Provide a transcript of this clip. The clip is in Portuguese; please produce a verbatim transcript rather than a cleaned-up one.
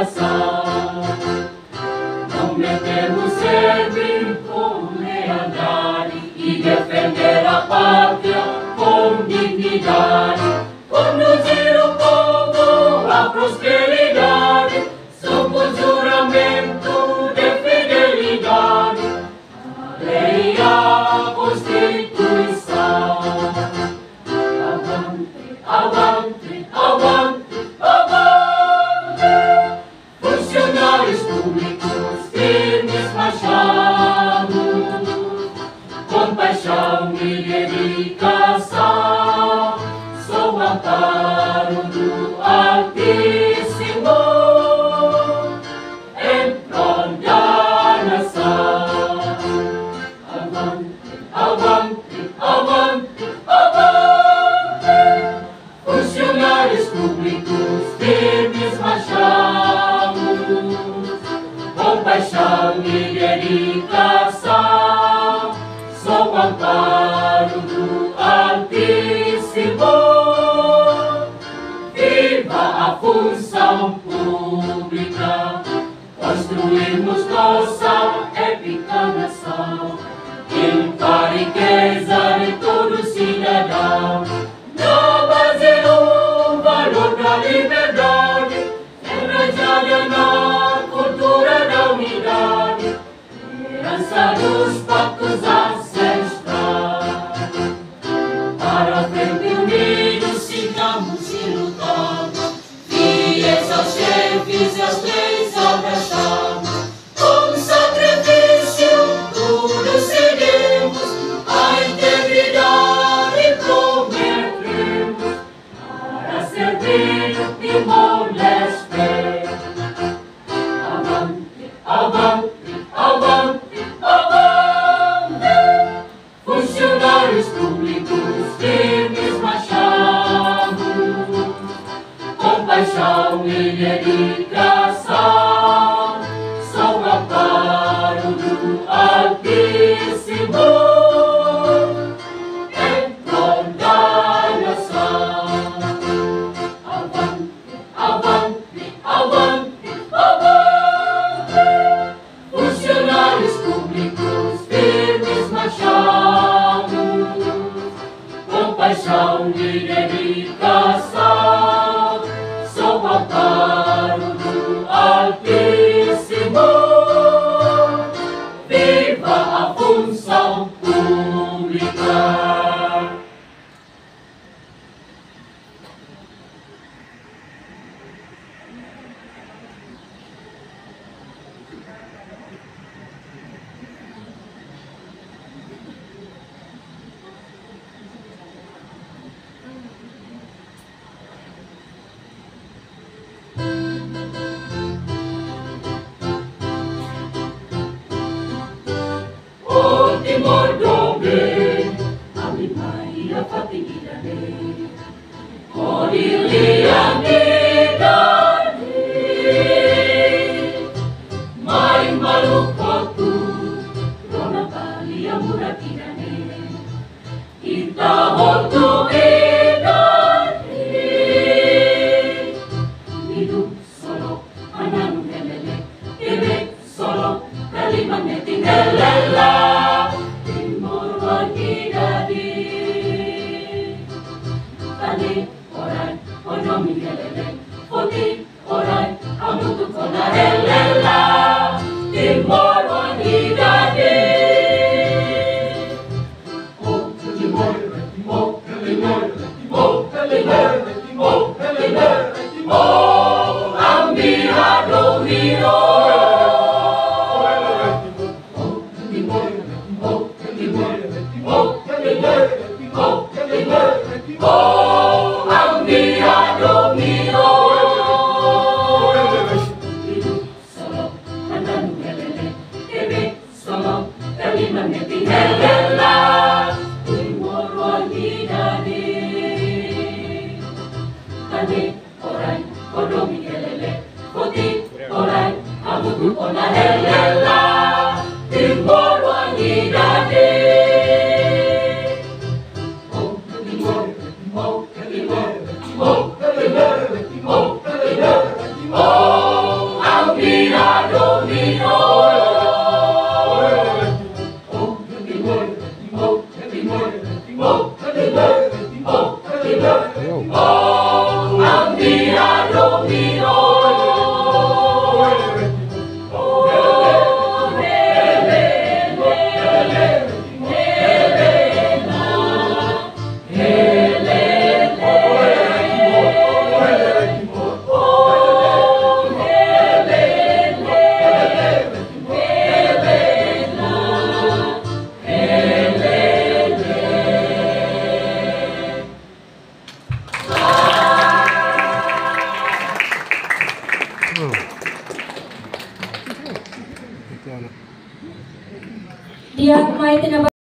coração. Prometemos servir com lealdade e defender a pátria com dignidade, conduzir o povo à prosperidade, sob o juramento de fidelidade, a lei e a Constituição. Avante, avante, avante, avante, funcionários públicos firmes marchados, com paixão e dedicação, sob o amparo do Altíssimo, em prol da nação. Avante, avante, avante, avante, funcionários públicos firmes marchados, com paixão e dedicação, sob o amparo do Altíssimo. Viva a função pública, construímos nossa épica nação, limpa a riqueza de todo cidadão. Na base o valor da liberdade, enraizada na cultura da unidade, herança dos pactos ancestrais. Para a frente unidos sigamos e lutamos, fiéis aos chefes e às leis abraçamos. Com sacrifício tudo cedemos, a integridade prometemos, para servir de moleste. Avante, avante, avante, avante, funcionários públicos firmes marchados, com paixão e dedicação, sob o amparo do Altíssimo, em prol da nação. Avante, avante, avante, avante, funcionários públicos firmes marchados, com paixão e dedicação, sob o amparo do Altíssimo. Viva a função pública! Timor-Dobe, Amimaia Fatimidane, Corilianidane, Mai Malukotu, Ronabalia Muratinane, Itahotu Idane, Hidup solo, Hananu Helele, Tebes solo, Kalimaneti Helela. Orai, onomi helele, foti, orai, amutu kona helela, Timor wanidade. Oh, Timor, Timor, Timor, Timor, Timor, Timor, Timor, Timor, Ambia domino. Oh, Timor, Timor, Timor, Timor, Timor, Timor, Timor, Oh, Mpie domino. Hidup solo, Hananu helele, Tebes solo, Kalimaneti helela, Timor wanidade. Kane, orai, odomi helele, foti, orai, amutu kona helela, Timor wanidade. Oh, Diak may tinabas